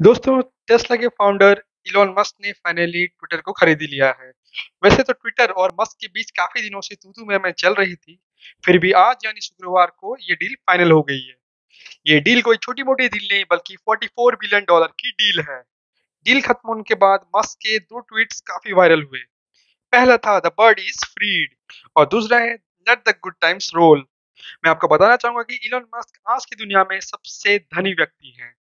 दोस्तों, टेस्ला के founder Elon Musk ने फाइनली ट्विटर को खरीद ही लिया है। वैसे तो ट्विटर और मस्क के बीच काफी दिनों से तू-तू मैं चल रही थी, फिर भी आज यानी शुक्रवार को ये डील फाइनल हो गई है। ये डील कोई छोटी-मोटी डील नहीं बल्कि 44 बिलियन डॉलर की डील है। डील खत्म होने के बाद मस्क के दो ट्वीट्स काफी वायरल हुए। पहला था द बर्ड इज फ्रीड और दूसरा है let the good times roll. मैं आपको बताना चाहूंगा कि इलॉन मस्क आज की दुनिया में सबसे धनी व्यक्ति हैं।